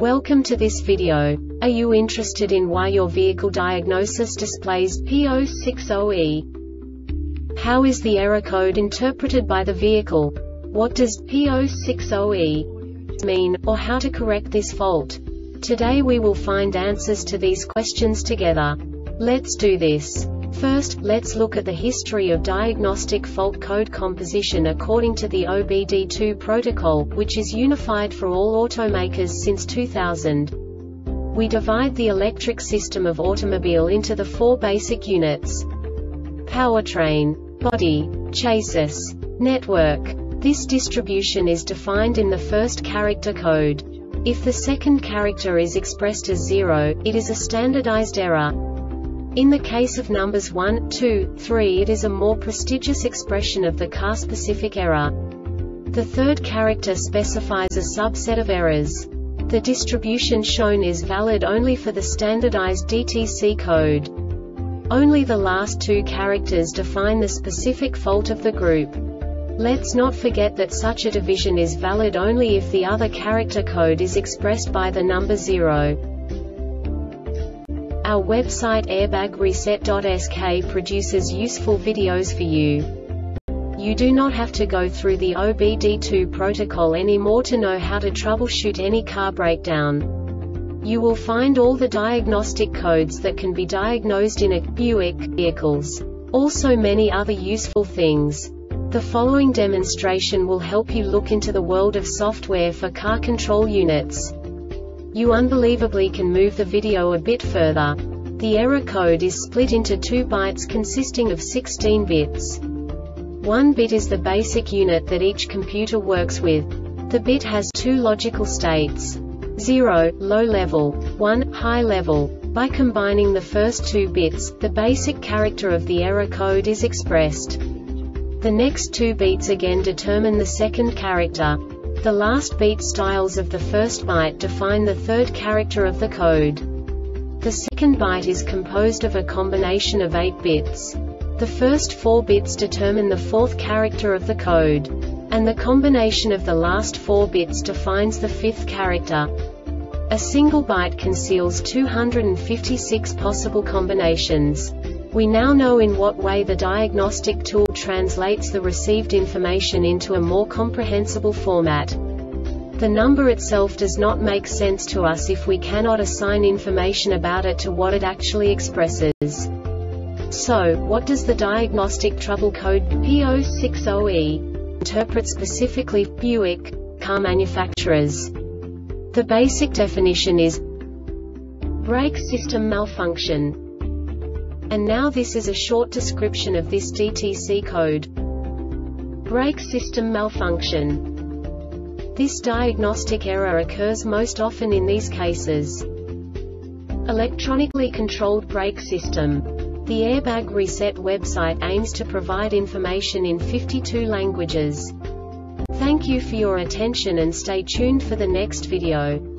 Welcome to this video. Are you interested in why your vehicle diagnosis displays P060E? How is the error code interpreted by the vehicle? What does P060E mean, or how to correct this fault? Today we will find answers to these questions together. Let's do this. First, let's look at the history of diagnostic fault code composition according to the OBD2 protocol, which is unified for all automakers since 2000. We divide the electric system of automobile into the four basic units: powertrain, body, chassis, network. This distribution is defined in the first character code. If the second character is expressed as 0, it is a standardized error. In the case of numbers 1, 2, 3, it is a more prestigious expression of the car-specific error. The third character specifies a subset of errors. The distribution shown is valid only for the standardized DTC code. Only the last two characters define the specific fault of the group. Let's not forget that such a division is valid only if the other character code is expressed by the number 0. Our website airbagreset.sk produces useful videos for you. You do not have to go through the OBD2 protocol anymore to know how to troubleshoot any car breakdown. You will find all the diagnostic codes that can be diagnosed in a Buick vehicles. Also many other useful things. The following demonstration will help you look into the world of software for car control units. You unbelievably can move the video a bit further. The error code is split into 2 bytes consisting of 16 bits. 1 bit is the basic unit that each computer works with. The bit has 2 logical states: 0, low level, 1, high level. By combining the first 2 bits, the basic character of the error code is expressed. The next 2 beats again determine the second character. The last beat styles of the first byte define the third character of the code. The second byte is composed of a combination of 8 bits. The first 4 bits determine the fourth character of the code. And the combination of the last 4 bits defines the fifth character. A single byte conceals 256 possible combinations. We now know in what way the diagnostic tool translates the received information into a more comprehensible format. The number itself does not make sense to us if we cannot assign information about it to what it actually expresses. So, what does the diagnostic trouble code P060E interpret specifically for Buick car manufacturers? The basic definition is brake system malfunction. And now this is a short description of this DTC code. Brake system malfunction. This diagnostic error occurs most often in these cases: electronically controlled brake system. The Airbag Reset website aims to provide information in 52 languages. Thank you for your attention and stay tuned for the next video.